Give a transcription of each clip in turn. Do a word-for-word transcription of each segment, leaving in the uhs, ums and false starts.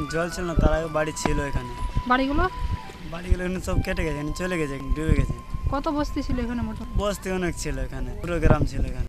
জল ছিল না, তার আগে বাড়ি ছিল এখানে। বাড়িগুলো বাড়িগুলো এখানে সব কেটে গেছে, চলে গেছে, ডুবে গেছে। কত বস্তি ছিল এখানে? মোট বস্তি অনেক ছিল এখানে, পুরো গ্রাম ছিল এখানে।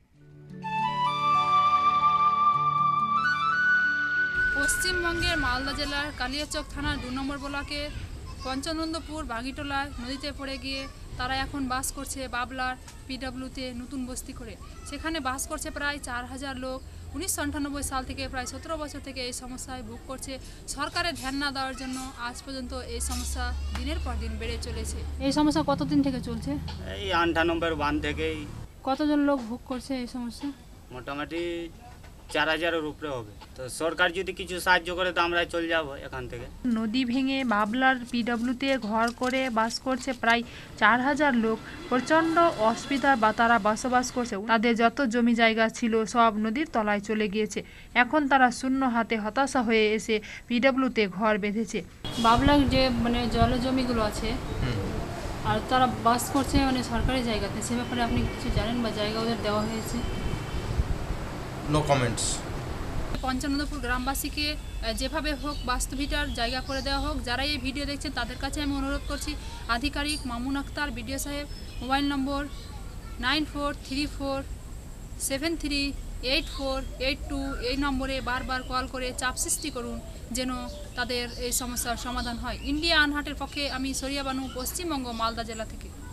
পশ্চিমবঙ্গের মালদা জেলার কালিয়াচক থানার দু নম্বর ব্লকে পঞ্চানন্দপুর বাগিটোলায় নদীতে পড়ে গিয়ে তারা এখন বাস করছে বাবলার পিডব্লিউতে নতুন বস্তি করে। সেখানে বাস করছে প্রায় চার হাজার লোক। উনিশশো আটানব্বই সাল থেকে প্রায় সতেরো বছর থেকে এই সমস্যায় ভোগ করছে। সরকারের ধ্যান না দেওয়ার জন্য আজ পর্যন্ত এই সমস্যা দিনের পর দিন বেড়ে চলেছে। এই সমস্যা কতদিন থেকে চলছে? এই আটানব্বই ওয়ান থেকেই। কতজন লোক ভোগ করছে এই সমস্যা? মোটামুটি চার হাজারের উপরে হবে। তো সরকার যদি কিছু সাহায্য করে তো আমরা চলে যাব এখান থেকে। নদী ভেঙে বাবলার পিডব্লিউতে ঘর করে বাস করছে প্রায় চার হাজার লোক। প্রচণ্ড অসুবিধার বা তারা বসবাস করছে। তাদের যত জমি জায়গা ছিল সব নদীর তলায় চলে গিয়েছে। এখন তারা শূন্য হাতে হতাশা হয়ে এসে পিডব্লিউতে ঘর বেঁধেছে। বাবলার যে মানে জল জমিগুলো আছে আর তারা বাস করছে মানে সরকারি জায়গাতে, সে ব্যাপারে আপনি কিছু জানেন বা জায়গা ওদের দেওয়া হয়েছে? No comments. পঞ্চানন্দপুর গ্রামবাসীকে যেভাবে হোক বাস্তুভিটার জায়গা করে দেওয়া হোক। যারা এই ভিডিও দেখছেন তাদের কাছে আমি অনুরোধ করছি, আধিকারিক মামুন আক্তার বিডিও সাহেব মোবাইল নম্বর nine four three four seven three eight four eight two এই নম্বরে বারবার কল করে চাপ সৃষ্টি করুন যেন তাদের এই সমস্যার সমাধান হয়। ইন্ডিয়া আনহার্টের পক্ষে আমি সরিয়া বানু, পশ্চিমবঙ্গ, মালদা জেলা থেকে।